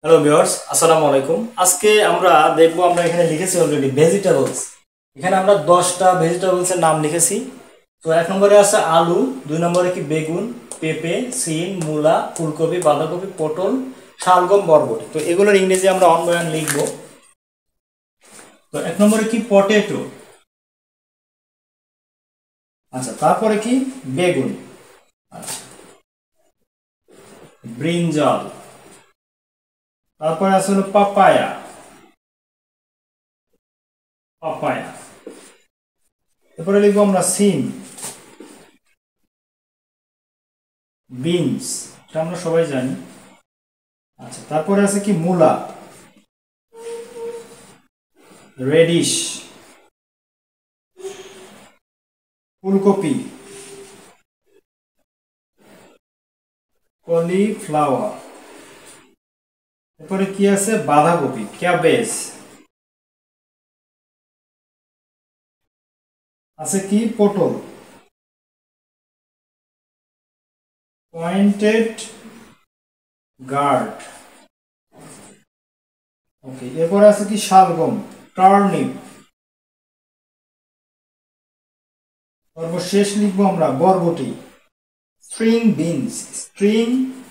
Hello viewers, আসসালামু আলাইকুম। আজকে আমরা দেখব, আমরা এখানে লিখেছি অলরেডি ভেজিটেবলস। এখানে আমরা 10টা ভেজিটেবলসের নাম লিখেছি। তো 1 নম্বরে আছে আলু, 2 নম্বরে কি বেগুন, পেঁপে, সিম, মূলা, ফুলকপি, বাঁধাকপি, পটল, শালগম, বরবটি। তো এগুলোর ইংরেজি আমরা অন বাই অন লিখব। তো 1 নম্বরে কি পটেটো। আচ্ছা, তারপরে কি বেগুন। আচ্ছা, ব্রিঞ্জাল। তারপরে আছে হলো পাপায়া। পাপায়া। এরপরে লিখবো আমরা সিম, বিনস, এটা আমরা সবাই জানি। আচ্ছা, তারপরে আছে কি মূলা, রেডিশ, ফুলকপি, কলিফ্লাওয়ার। এরপরে কি আছে বাঁধাকপি, ক্যাবেজ। আছে কি পটল, পয়েন্টেড গার্ড। ওকে, এরপরে আছে কি শালগম, টার্নিপ। সর্বশেষ লিখবো আমরা বরবটি, string beans. String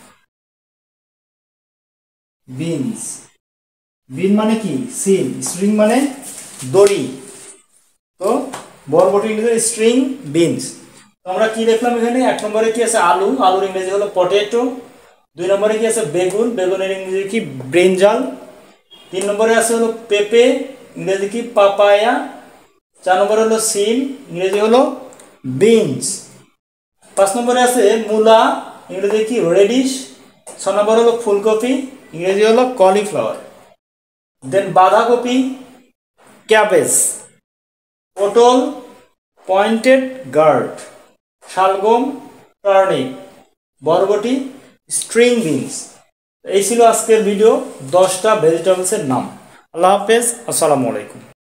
beans. Bean মানে কি সিম, স্ট্রিং মানে দড়ি। তো বরবটি ইংরেজি স্ট্রিং বিনস। তো আমরা কি দেখলাম এখানে? 1 নম্বরে কি আছে আলু, আলুর ইংরেজি হলো পটেটো। 2 নম্বরে কি আছে বেগুন, বেগুনের ইংরেজি কি ব্রিঞ্জাল। 3 নম্বরে আছে হলো পেঁপে, ইংরেজি কি পাপায়া। 4 নম্বরে হলো সিম, ইংরেজি হলো বিনস। 5 নম্বরে আছে মূলা, ইংরেজি কি রেডিশ। 6 নম্বর হলো ফুলকপি, ইংরেজি হলো কলিফ্লাওয়ার। দেন বাঁধাকপি, ক্যাবেজ। পটল, পয়েন্টেড গার্ড। শালগম, টার্নিপ। বরবটি, স্ট্রিং বিনস। এই ছিল আজকের ভিডিও, 10টা ভেজিটেবলসের নাম। আল্লাহ হাফেজ, আসসালামু আলাইকুম।